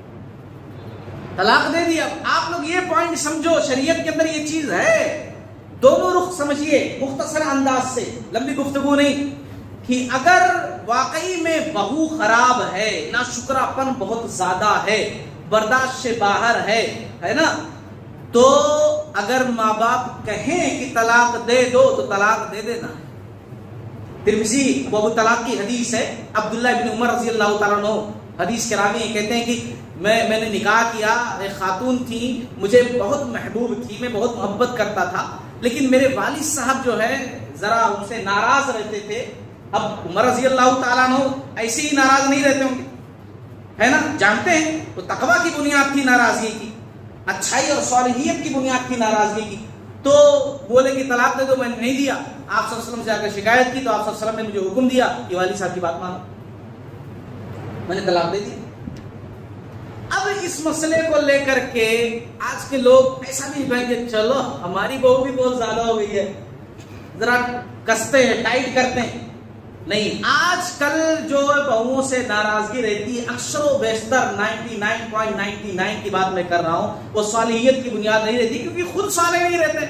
طلاق دے دیا. آپ لوگ یہ پوائنٹ سمجھو، شریعت کے اندر یہ چیز ہے، دونوں رخ سمجھیے مختصر انداز سے، لمبی گفتگو نہیں، کہ اگر واقعی میں بہو خراب ہے، ناشکراپن بہت زیادہ ہے، برداشت سے باہر ہے نا، تو اگر ماں باپ کہیں کہ طلاق دے دو تو طلاق دے دینا۔ ترمذی ابو طلاق کی حدیث ہے، عبداللہ بن عمر رضی اللہ تعالیٰ عنہ حدیث کے راوی کہتے ہیں کہ میں نے نکاح کیا، ایک خاتون تھی، مجھے بہت محبوب تھی، میں بہت محبت کرتا تھا، لیکن میرے والد صاحب جو ہے ذرا ان سے ناراض رہتے تھے۔ اب عمر رضی اللہ تعالیٰ عنہ ایسے ہی ناراض نہیں رہتے ہوں گے، ہے نا، جانتے ہیں وہ تقویٰ کی بنیاد تھی ناراضگی کی، اچھائی اور صالحیت کی بنیاد تھی ناراضگی کی، تو بولے کہ طلاق دے دو، میں نے نہیں دیا۔ آپ صلی اللہ علیہ وسلم سے آ کر شکایت کی تو آپ صلی اللہ علیہ وسلم نے مجھے حکم دیا کہ والد صاحب کی بات مانو، میں نے طلاق دے دی۔ اب اس مسئلے کو لے کر کے آج کے لوگ ایسا بھی کہیں کہ چلو ہماری بہو بھی بہت زیادہ ہو گئی ہے، ذرا کستے ہیں، ٹائٹ کرتے ہیں۔ نہیں، آج کل جو بہوؤں سے ناراضگی رہتی ہے اکثر و بیشتر 99.99 کی بات میں کر رہا ہوں، وہ صالحیت کی بنیاد نہیں رہتی، کیونکہ خود صالح نہیں رہتے،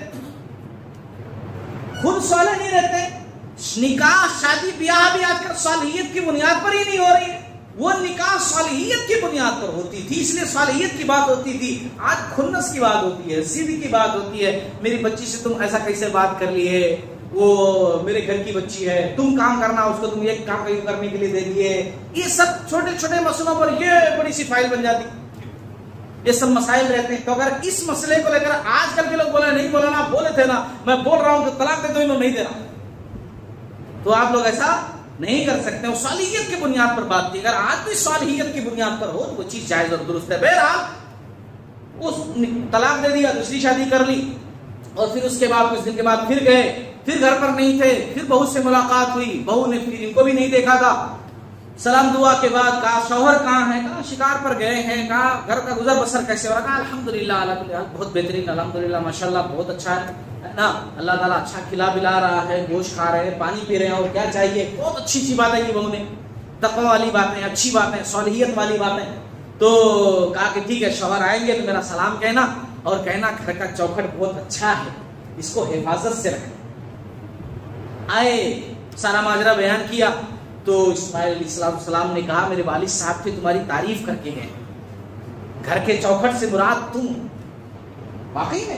خود صالح نہیں رہتے۔ نکاح شادی بیاہ بھی آج کل صالحیت کی بنیاد پر ہی نہیں ہو رہی ہے، وہ نکاح صالحیت کی بنیاد پر ہوتی تھی، اس لیے صالحیت کی بات ہوتی تھی، آج کھنس کی بات ہوتی ہے، سیدھی کی بات ہوتی ہے، میری بچی سے تم ایسا کیسے بات کر لیے، وہ میرے گھر کی بچی ہے، تم کام کرنا اس کو تم ایک کام کرنے کے لیے دے دیے۔ یہ سب چھوٹے چھوٹے مسئلوں پر یہ بڑی سی فائل بن جاتی، یہ سب مسائل رہتے ہیں۔ تو اگر اس مسئلے کو لے کر آج کل کے لوگ بولے نہیں بولانا، بولے تھے نا، میں بول رہا ہوں کہ طلاق دے دو، میں نہیں دے رہا، تو آپ لوگ ایسا نہیں کر سکتے۔ وہ صالحیت کی بنیاد پر بات کی، اگر آج بھی صالحیت کی بنیاد پر ہو تو وہ چیز جائز اور درست ہے۔ بہرحال اس طلاق دے دیا، دوسری شادی کر لی، اور پھر اس کے بعد کچھ دن کے بعد پھر گئے، پھر گھر پر نہیں تھے، پھر بہو سے ملاقات ہوئی، بہو نے پھر ان کو بھی نہیں دیکھا تھا، سلام دعا کے بعد کہا شوہر کہاں ہے، کہا شکار پر گئے ہیں، کہا گھر کا گزر بسر کیسے ہو رہا، کہا الحمدللہ اللہ کل حال بہت بہترین، الحمدللہ ماشاءاللہ بہت اچھا ہے نا، اللہ تعالیٰ اچھا کھلا پلا رہا ہے، گوشت کھا رہے ہیں، پانی پی رہے ہیں، اور کیا چاہیے، بہت اچھی سی بات ہے یہ بہو نے، تقویٰ والی باتیں، اچھی باتیں، صالحیت والی باتیں۔ تو کہا کہ ٹھیک ہے شوہر آئیں گے تو میرا سلام کہنا، اور کہنا گھر کا چوکھٹ بہت اچھا ہے، اس کو حفاظت سے رکھنا۔ آئے، سارا ماجرا بیان کیا، تو اسماعیل علیہ السلام نے کہا میرے والد صاحب پھر تمہاری تعریف کر کے گئے، گھر کے چوکھٹ سے مراد تم، واقعی میں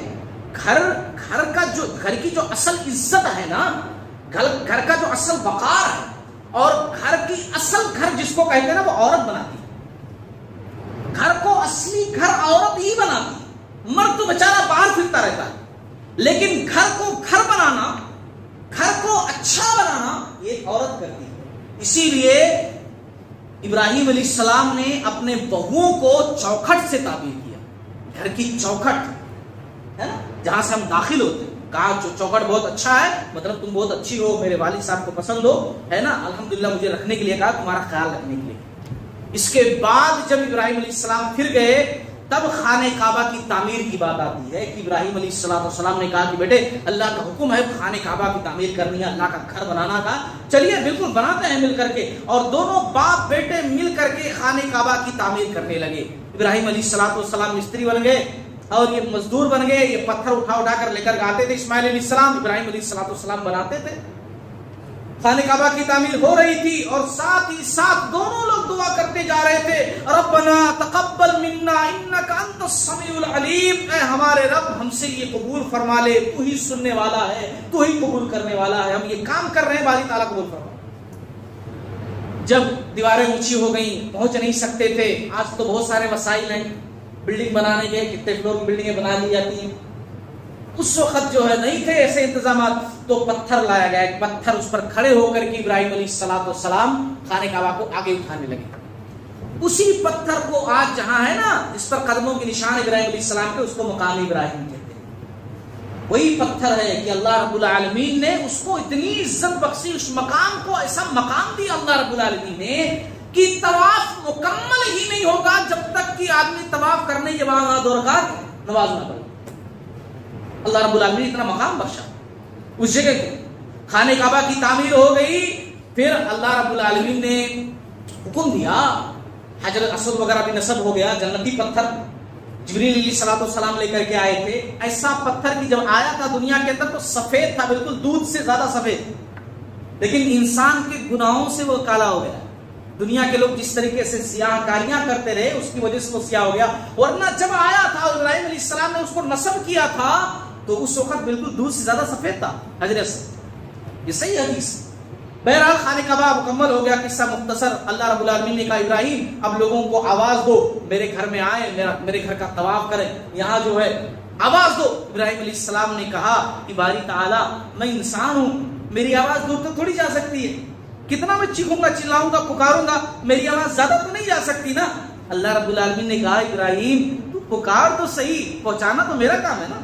گھر کی جو اصل عزت ہے نا، گھر کا جو اصل وقار ہے، اور گھر کی اصل گھر جس کو کہتے ہیں نا وہ عورت بناتی ہے، گھر کو اصلی گھر عورت ہی بناتی، مرد تو بیچارہ باہر پھرتا رہتا ہے، لیکن گھر کو گھر بنانا، گھر کو اچھا بنانا یہ عورت کرتی ہے۔ اسی لیے ابراہیم علیہ السلام نے اپنے بہوؤں کو چوکھٹ سے تعبیر کیا، گھر کی چوکھٹ ہے نا جہاں سے ہم داخل ہوتے ہیں، کہا چوکھٹ بہت اچھا ہے، مطلب تم بہت اچھی ہو، میرے والد صاحب کو پسند ہو، ہے نا، الحمدللہ مجھے رکھنے کے لیے کہا، تمہارا خیال رکھنے کے لیے۔ اس کے بعد جب ابراہیم علیہ السلام پھر گئے تب خانہ کعبہ کی تعمیر کی بات آتی ہے کہ ابراہیم علیہ السلام نے کہا کہ بیٹے اللہ کا حکم ہے خانہ کعبہ کی تعمیر کرنی ہے، اللہ کا گھر بنانا کا، چلیے بالکل بناتے ہیں مل کر کے، اور دونوں باپ بیٹے مل کر کے خانہ کعبہ کی تعمیر کرنے لگے۔ ابراہیم علیہ السلام مستری بن گئے، اور یہ مزدور بن گئے، یہ پتھر اٹھا کر لے کر آتے تھے، اسماعیل علیہ السلام، ابراہیم علیہ السلام بناتے تھے۔ خانہ کعبہ کی تعمیر ہو رہی تھی، اور ساتھ ہی ساتھ دونوں لوگ دعا کرتے جا رہے تھے، ربنا تقبل منا انک انت السمیع العلیم، اے ہمارے رب ہم سے یہ قبول فرما لے، تو ہی سننے والا ہے، تو ہی قبول کرنے والا ہے، ہم یہ کام کر رہے ہیں، باری تعالیٰ قبول فرما۔ جب دیواریں اونچی ہو گئیں، پہنچ نہیں سکتے تھے، آج تو بہت سارے وسائل ہیں، بلڈنگ بنانے کے کتنے فلور کی بلڈنگیں بنا لی جاتی ہیں، اس وقت جو ہے نہیں تھے ایسے انتظامات، تو پتھر لایا گیا، ایک پتھر اس پر کھڑے ہو کر کے ابراہیم علیہ السلام خانہ کعبہ کو آگے اٹھانے لگے۔ اسی پتھر کو آج جہاں ہے نا اس پر قدموں کے نشان ابراہیم علیہ السلام کے، اس کو مقام ابراہیم کہتے ہیں۔ وہی پتھر ہے کہ اللہ رب العالمین نے اس کو اتنی عزت بخشی، اس مقام کو ایسا مقام دیا اللہ رب العالمین نے کہ طواف مکمل ہی نہیں ہوگا جب تک کہ آدمی طواف کرنے کے بعد دو رکعت نماز نہ پڑھے۔ اللہ رب العالمین نے اتنا مقام بخشا اس جگہ کو۔ خانہ کعبہ کی تعمیر ہو گئی، پھر اللہ رب العالمین نے حکم دیا، حجر الاسود وغیرہ بھی نصب ہو گیا، جنتی پتھر جبریل علیہ السلام لے کر کے آئے تھے۔ ایسا پتھر کی جب آیا تھا دنیا کے اندر تو سفید تھا، بالکل دودھ سے زیادہ سفید، لیکن انسان کے گناہوں سے وہ کالا ہو گیا، دنیا کے لوگ جس طریقے سے سیاہ کاریاں کرتے رہے اس کی وجہ سے وہ سیاہ ہو گیا، ورنہ جب آیا تھا ابراہیم علیہ السلام نے اس کو نصب کیا تھا تو اس وقت بالکل دودھ سے زیادہ سفید تھا حضرت سے. یہ صحیح حدیث. بہرحال خانہ کعبہ مکمل ہو گیا. قصہ مختصر. اللہ رب العالمین نے کہا ابراہیم اب لوگوں کو آواز دو، میرے گھر میں آئے، میرے گھر کا طواف کریں، یہاں جو ہے آواز دو. ابراہیم علیہ السلام نے کہا کہ باری تعالیٰ میں انسان ہوں، میری آواز دور تو تھوڑی جا سکتی ہے، کتنا میں چیخوں گا، چلاؤں گا، پکاروں گا، میری آواز زیادہ تو نہیں جا سکتی نا. اللہ رب العالمین نے کہا ابراہیم تو پکار تو صحیح، پہنچانا تو میرا کام ہے نا،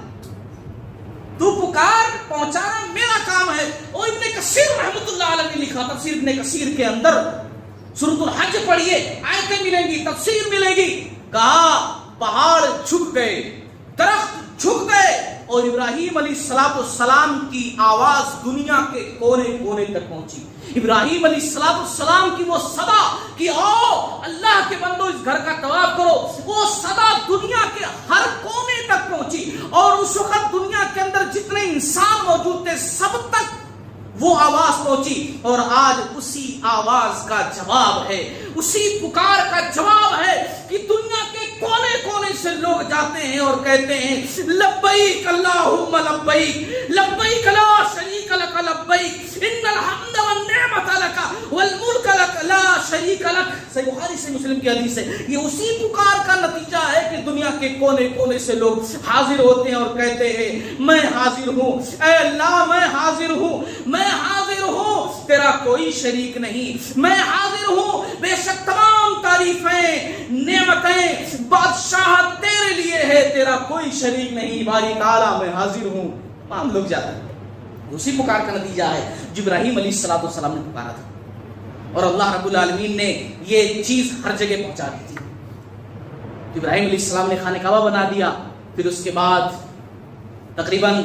تو پکار پہنچانا میرا کام ہے. اور ابن کثیر رحمۃ اللہ علیہ نے لکھا تفسیر ابن کثیر کے اندر سورۃ الحج پڑھیے، آیتیں ملیں گی، تفسیر ملے گی. کہا پہاڑ جھک گئے، درخت جھک گئے اور ابراہیم علیہ السلام کی آواز دنیا کے کونے کونے تک پہنچی. ابراہیم علیہ السلام کی وہ صدا کہ آؤ اللہ کے بندو اس گھر کا طواف کرو، وہ صدا دنیا کے ہر کونے تک پہنچی. اور اس وقت دنیا کے اندر جتنے انسان موجود تھے سب تک وہ آواز پہنچی. اور آج اسی آواز کا جواب ہے، اسی پکار کا جواب ہے کہ دنیا کے کونے کونے سے لوگ جاتے ہیں اور کہتے ہیں لبیک اللہم لبیک، لبیک لا شریک لک لبیک، ان الحمد والنعمت لک والملک لک لا شریک لک. صحیح بخاری سے مسلم کی حدیث ہے. یہ اسی پکار کا نتیجہ ہے کہ دنیا کے کونے کونے سے لوگ حاضر ہوتے ہیں اور کہتے ہیں میں حاضر ہوں، اے اللہ میں حاضر ہوں، میں حاضر ہوں، تیرا کوئی شریک نہیں، میں حاضر ہوں، بے شک تمام تعریفیں، نعمتیں، بادشاہت تیرے لیے ہے، تیرا کوئی شریک نہیں، باری تعالیٰ میں حاضر ہوں. ہم لوگ جاتے ہیں. اسی پکار کا نتیجہ ہے جو ابراہیم علیہ السلام نے پکارا تھا اور اللہ رب العالمین نے یہ چیز ہر جگہ پہنچا دی تھی. ابراہیم علیہ السلام نے خانہ کعبہ بنا دیا. پھر اس کے بعد تقریباً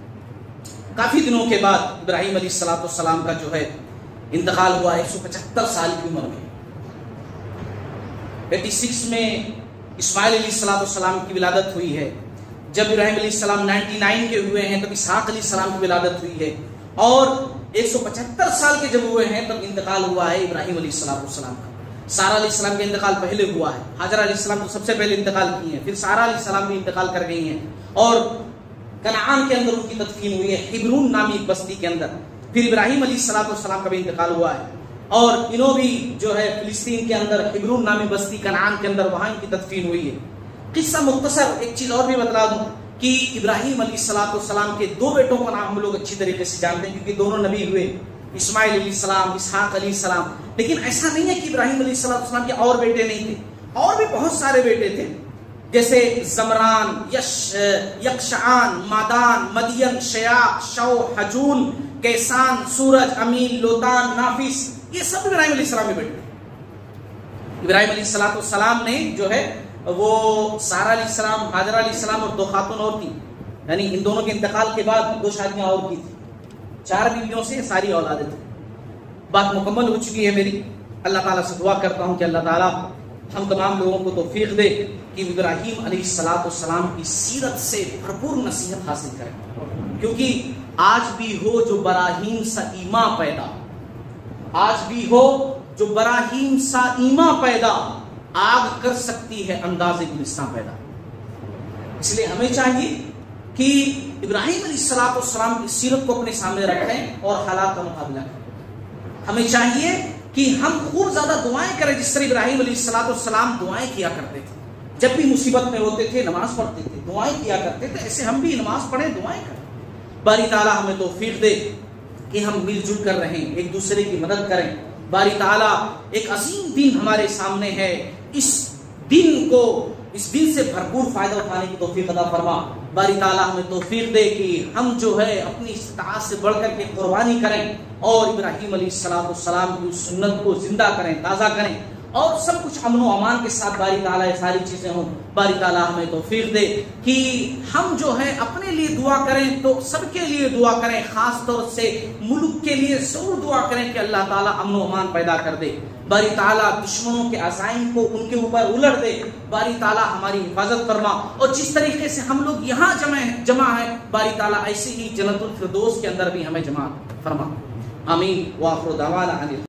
کافی دنوں کے بعد ابراہیم علیہ السلام کا جو ہے انتقال ہوا 175 سال کی عمر میں. 86 میں اسماعیل علیہ السلام کی ولادت ہوئی ہے. جب ابراہیم علیہ السلام 99 کے ہوئے ہیں تب اسحاق علیہ السلام کی ولادت ہوئی ہے. اور 175 سال کے جب ہوئے ہیں تب انتقال ہوا ہے ابراہیم علیہ السلام کا. سارہ علیہ السلام کا انتقال پہلے ہوا ہے. حاجرہ علیہ السلام کو سب سے پہلے انتقال کی ہے، پھر سارہ علیہ السلام بھی انتقال کر گئی ہیں اور کنعان کے اندر ان کی تدفین ہوئی ہے، حبرون نامی ایک بستی کے اندر. پھر ابراہیم علیہ السلام کا بھی انتقال ہوا ہے اور انہوں بھی جو ہے فلسطین کے اندر حبرون نامی بستی کنعان کے اندر وہاں ان کی تدفین ہوئی ہے. قصہ مختصر. ایک چیز اور بھی بتلا دوں کہ ابراہیم علیہ السلام کے دو بیٹوں کا نام ہم لوگ اچھی طریقے سے جانتے ہیں کیونکہ دونوں نبی ہوئے، اسماعیل علیہ السلام، اسحاق علیہ السلام. لیکن ایسا نہیں ہے کہ ابراہیم علیہ السلام کے اور بیٹے نہیں تھے، اور بھی بہت سارے بیٹے تھے، جیسے زمران، یکشعان، مادان، مدین، شیاق، شو، حجون، کیسان، سورج، امین، لوتان، نافس، یہ سب ابراہیم علیہ السلام کے بیٹے. ابراہیم علیہ السلام نے جو ہے وہ سارہ علیہ السلام، حاجرہ علیہ السلام اور دو خاتون اور تھیں، یعنی ان دونوں کے انتقال کے بعد 2 شادیاں اور کی تھی. 4 بیویوں سے ساری اولادیں تھیں. بات مکمل ہو چکی ہے میری. اللہ تعالیٰ سے دعا کرتا ہوں کہ اللہ تعالیٰ ہم تمام لوگوں کو توفیق دے کہ ابراہیم علیہ السلام کی سیرت سے بھرپور نصیحت حاصل کریں. کیونکہ آج بھی ہو جو براہیم سا ایمان پیدا، آج بھی ہو جو براہیم سا ایمان پیدا، آگ کر سکتی ہے انداز گلستان پیدا. اس لیے ہمیں چاہیے کہ ابراہیم علیہ السلام کی سیرت کو اپنے سامنے رکھیں اور حالات کا مقابلہ کریں. ہمیں چاہیے کہ ہم خوب زیادہ دعائیں کریں جس طرح ابراہیم علیہ السلام دعائیں کیا کرتے تھے. جب بھی مصیبت میں ہوتے تھے نماز پڑھتے تھے، دعائیں کیا کرتے تھے. ایسے ہم بھی نماز پڑھیں، دعائیں کریں. باری تعالیٰ ہمیں توفیق دے کہ ہم مل جل کر رہیں، ایک دوسرے کی مدد کریں. باری تعالیٰ ایک عظیم دین ہمارے سامنے ہے، اس دن سے بھرپور فائدہ اٹھانے کی توفیق عطا فرما. باری تعالیٰ ہمیں توفیق دے کہ ہم جو ہے اپنی استطاعت سے بڑھ کر کے قربانی کریں اور ابراہیم علیہ السلام کی سنت کو زندہ کریں، تازہ کریں اور سب کچھ امن و امان کے ساتھ باری تعالیٰ یہ ساری چیزیں ہوں. باری تعالیٰ ہمیں توفیق دے کہ ہم جو ہے اپنے لیے دعا کریں تو سب کے لیے دعا کریں، خاص طور سے ملک کے لیے ضرور دعا کریں کہ اللہ تعالیٰ امن و امان پیدا کر دے. باری تعالیٰ دشمنوں کے عزائم کو ان کے اوپر الٹ دے. باری تعالیٰ ہماری حفاظت فرما اور جس طریقے سے ہم لوگ یہاں جمع ہیں باری تعالیٰ ایسے ہی جنت الفردوس کے اندر بھی ہمیں جمع فرما. آمین. وآخر دعوانا